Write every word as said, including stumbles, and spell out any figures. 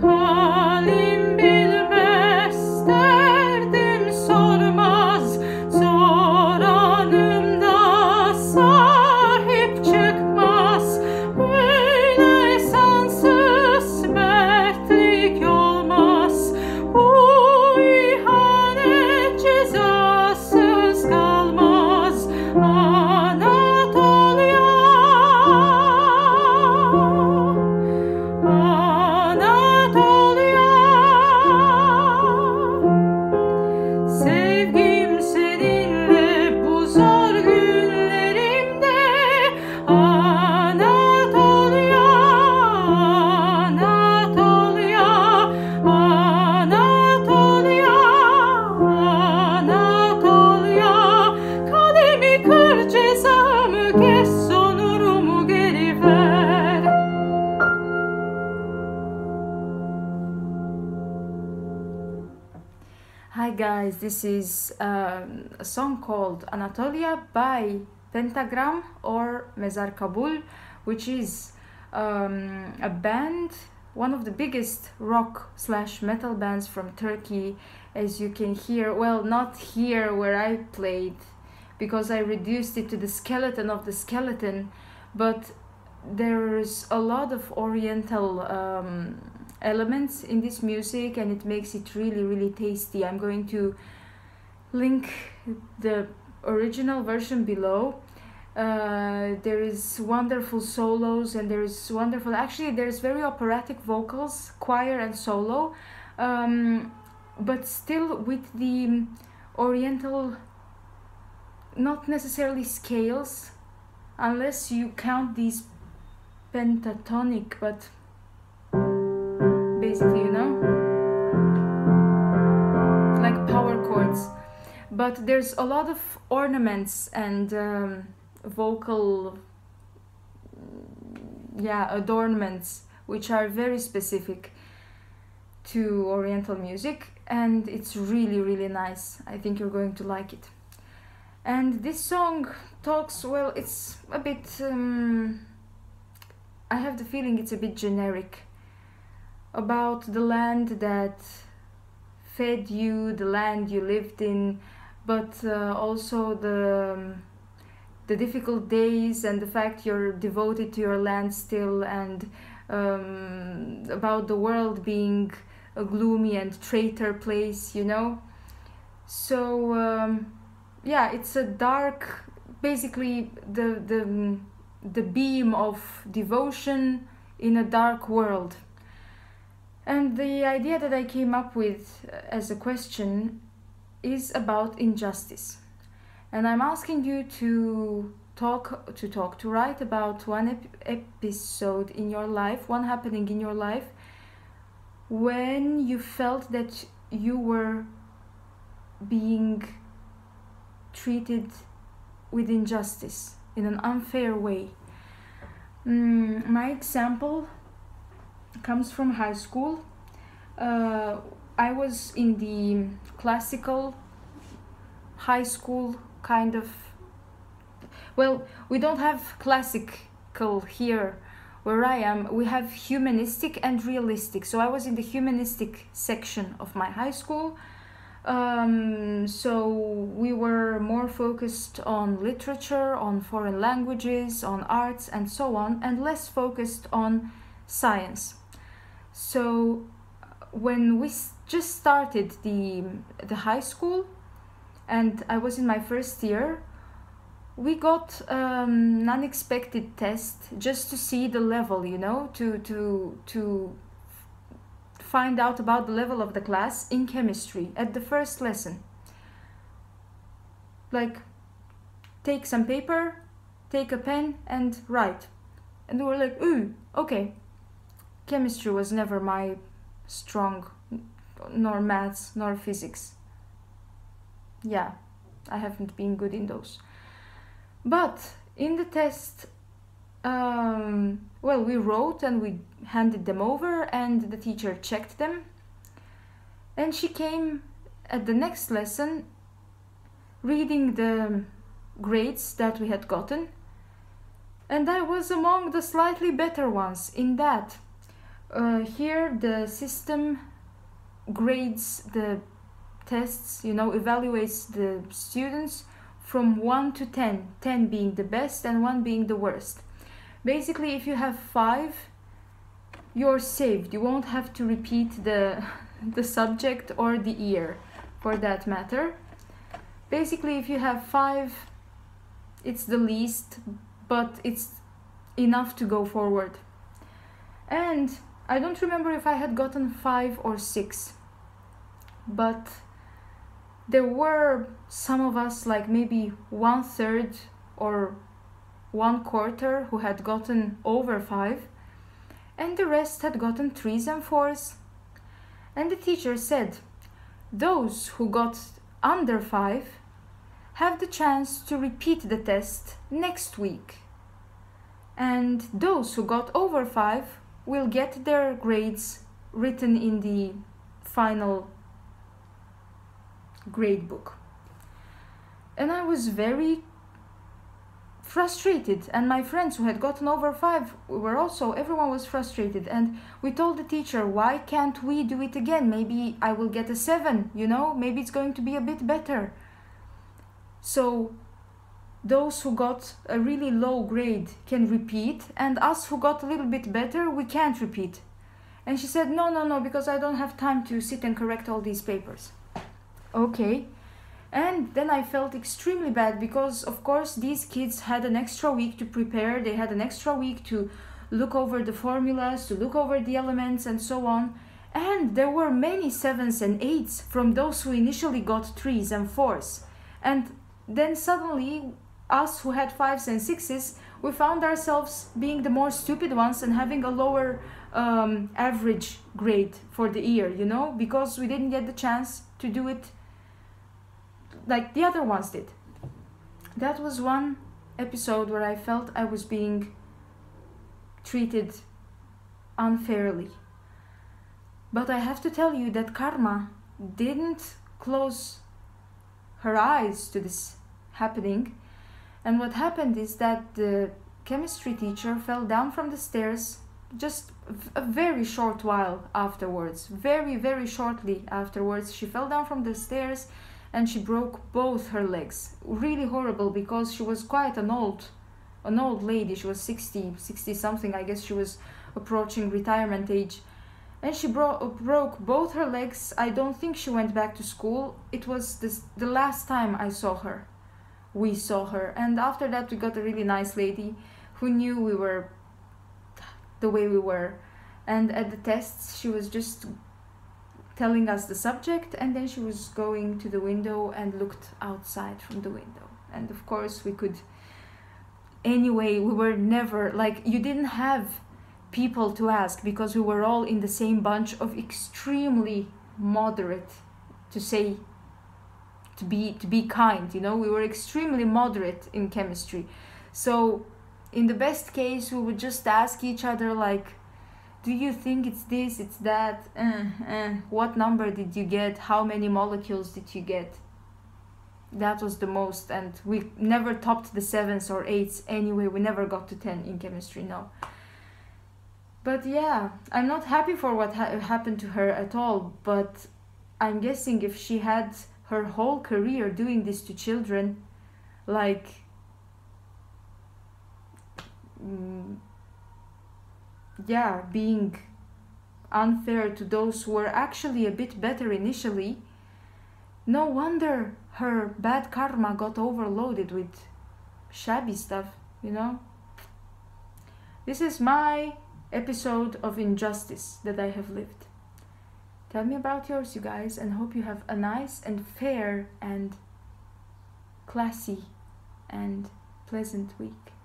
Halim bilmez, derdim sormaz, soranım da sahip çıkmaz. Böyle sansız mertlik olmaz, bu ihanet cezasız kalmaz. Anatolia, Anatolia, sevgim seninle bu zor günlerimde. Anatolia, Anatolia, Anatolia, Anatolia, kalemi kır, cezamı kes, sonurumu geri ver. Hi guys, this is um, a song called Anatolia by Pentagram or Mezarkabul, which is um, a band, one of the biggest rock slash metal bands from Turkey, as you can hear. Well, not here where I played, because I reduced it to the skeleton of the skeleton, but there's a lot of oriental um, elements in this music, and it makes it really really tasty. I'm going to link the original version below. Uh, there is wonderful solos, and there is wonderful, actually there's very operatic vocals, choir and solo, um, but still with the oriental, not necessarily scales, unless you count these pentatonic, but basically, you know, like power chords. But there's a lot of ornaments and um, vocal, yeah, adornments, which are very specific to oriental music, and it's really really nice. I think you're going to like it. And this song talks, well, it's a bit um, I have the feeling it's a bit generic, about the land that fed you, the land you lived in, but uh, also the um, the difficult days and the fact you're devoted to your land still, and um, about the world being a gloomy and traitor place, you know. So um, yeah, it's a dark, basically the the the beam of devotion in a dark world. And the idea that I came up with as a question is about injustice. And I'm asking you to talk, to talk, to write about one ep- episode in your life, one happening in your life, when you felt that you were being treated with injustice in an unfair way. Mm, my example comes from high school. Uh, I was in the classical high school kind of, well, we don't have classical here where I am. We have humanistic and realistic. So I was in the humanistic section of my high school. Um, so we were more focused on literature, on foreign languages, on arts and so on, and less focused on science. So when we just started the the high school, and I was in my first year, we got um, an unexpected test just to see the level, you know, to to to find out about the level of the class in chemistry at the first lesson. Like, take some paper, take a pen and write. And we were like, ooh, okay. Chemistry was never my strong, nor maths, nor physics. Yeah, I haven't been good in those. But in the test, um, well, we wrote and we handed them over, and the teacher checked them. And she came at the next lesson reading the grades that we had gotten. And I was among the slightly better ones in that. Uh, here the system grades the tests, you know, evaluates the students from one to ten, ten being the best and one being the worst. Basically, if you have five, you're saved. You won't have to repeat the, the subject or the year for that matter. Basically, if you have five, it's the least, but it's enough to go forward. And I don't remember if I had gotten five or six, but there were some of us, like maybe one third or one quarter, who had gotten over five, and the rest had gotten threes and fours. And the teacher said, those who got under five have the chance to repeat the test next week, and those who got over five will get their grades written in the final grade book. And I was very frustrated, and my friends who had gotten over five were also, everyone was frustrated, and we told the teacher, why can't we do it again? Maybe I will get a seven, you know, maybe it's going to be a bit better. So those who got a really low grade can repeat, and us who got a little bit better, we can't repeat. And she said, no, no, no, because I don't have time to sit and correct all these papers. Okay. And then I felt extremely bad because, of course, these kids had an extra week to prepare. They had an extra week to look over the formulas, to look over the elements and so on. And there were many sevens and eights from those who initially got threes and fours. And then suddenly, us who had fives and sixes, we found ourselves being the more stupid ones and having a lower um, average grade for the year, you know, because we didn't get the chance to do it like the other ones did. That was one episode where I felt I was being treated unfairly. But I have to tell you that karma didn't close her eyes to this happening. And what happened is that the chemistry teacher fell down from the stairs just a very short while afterwards. Very, very shortly afterwards, she fell down from the stairs and she broke both her legs. Really horrible, because she was quite an old, an old lady. She was sixty, sixty something. I guess she was approaching retirement age. And she bro- broke both her legs. I don't think she went back to school. It was this, the last time I saw her. We saw her. And after that, we got a really nice lady who knew we were the way we were. And at the tests, she was just telling us the subject, and then she was going to the window and looked outside from the window. And of course, we could... Anyway, we were never... Like, you didn't have people to ask, because we were all in the same bunch of extremely moderate, to say, to be to be kind, you know, we were extremely moderate in chemistry. So in the best case, we would just ask each other, like, do you think it's this, it's that, uh, uh, what number did you get, how many molecules did you get? That was the most, and we never topped the sevens or eights anyway. We never got to ten in chemistry, no. But yeah, I'm not happy for what ha- happened to her at all, but I'm guessing if she had her whole career doing this to children, like, mm, yeah, being unfair to those who were actually a bit better initially, no wonder her bad karma got overloaded with shabby stuff, you know? This is my episode of injustice that I have lived. Tell me about yours, you guys, and hope you have a nice and fair and classy and pleasant week.